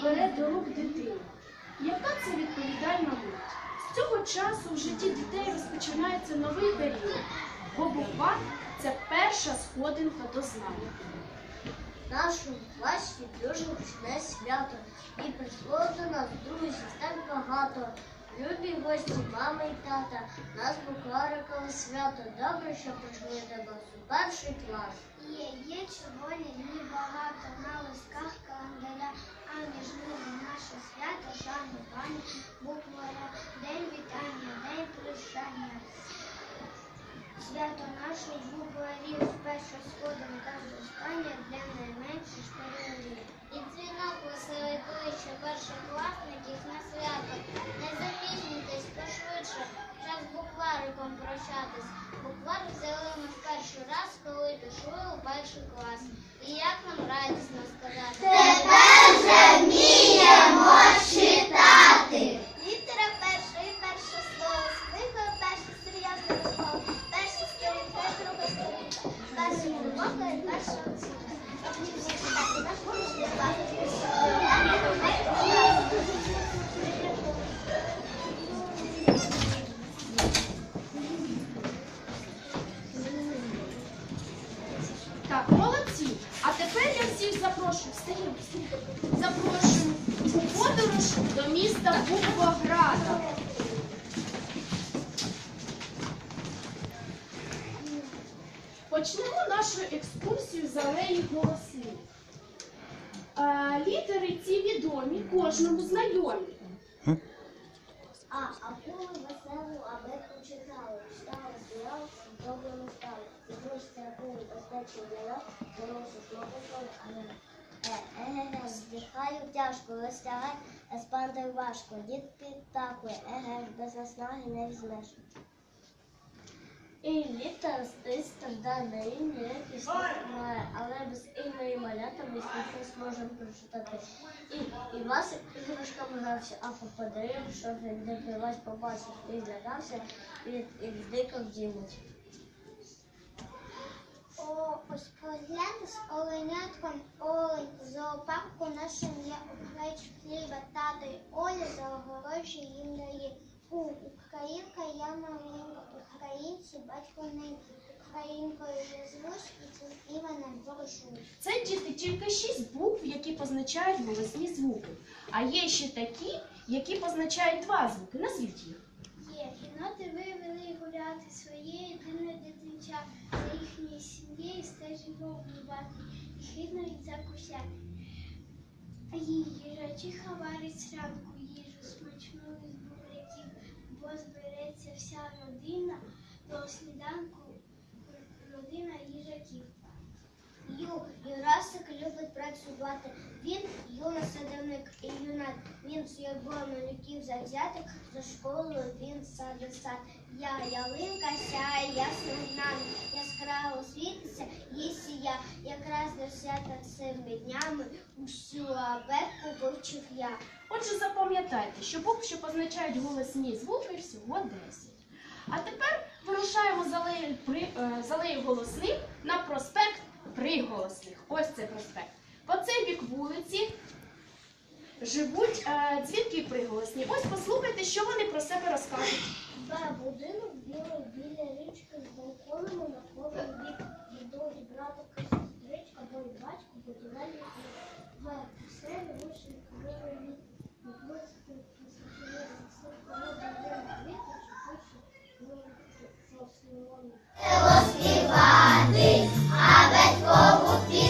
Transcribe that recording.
бере до рук дитину. Яка це відповідальна мить? З цього часу в житті дітей розпочинається новий період, бо буква – це перша сходинка до знання. В нашому класі дуже гучне свято, і прийшло до нас друзів так багато. Любі гості, мама і тата, нас букварикали свято. Добре, що прийшли до нас у перший клас. Є червоні дні багато, на листках календаря, а між ними наше свято, шанування букваря, день вітання, день прощання. Свято наших букварів, перша сходинка до остання для найменших школярів. І дзвінок веселий кличе першокласників на свято. Не запізнюйтесь пошвидше, час з буквариком прощатись. Буквар взяли ми в перший раз, коли пішли у перший клас. І як нам радісно сказати: тепер вже вміємо читати! Літера перша і перше слово, звикли перше серйозне слово, перша сторінка, друга сторінка, перша глибока і перша оцінка. Так, молодці. А тепер я всіх запрошую, запрошую у подорож до міста Буквограда. Почнемо нашу екскурсію з алеї голосів. Літери ці відомі, кожному знайомі. Акули веселу, аби почитали. Стали, сміялися, добрими стали. Відноситься акули безпечно для нас, дорослі смокотали, але здихаю тяжко, вистягай, еспандер важко. Дід підтакує, без наснаги не візьмеш. І літер з страждання і ніякий смак має, але без ім'я і малята ми не зможемо прочитати. І вас іграшками грався, а попадає, щоб він де вас побачив і злякався, і здикав дімуть. Ось погляньте з оленятком олень, в зоопарку нашим є окрайч хліба, тато й Оля за огорожі їм дає. Українка, я маленька, українці, батько ним, українкою я звусь і цим іменем ворушусь. Це, діти, тільки 6 букв, які позначають голосні звуки. А є ще такі, які позначають 2 звуки. Назвіть їх. Є, єноти вивели гуляти своє єдине дитинча, за їхньою сім'єю стежить вовнувати, і хитнуть за куся. Їжачиха варить зранку їжу смачну із буряків, бо збереться вся родина до сніданку, родина їжаків. Юрасик любить працювати, він юна-садівник і юнак, він з його малюків завзятих, за школою він сад. Я ялинка сяє ясним днами, яскраво світиться і сія, якраз до свята цими днями усю абетку вивчив я. Отже, запам'ятайте, що букв, що позначають голосні звуки, всього 10. А тепер вирушаємо з алеї голосних на проспект Приголосних. Ось це проспект. По цей бік вулиці живуть дзвінки приголосні. Ось послухайте, що вони про себе розкажуть. Будинок білий біля річки з балконом на кожен бік. Дідусь, братик і сестричка, бо й батько будівельник. Все вишеньки вивели. Е,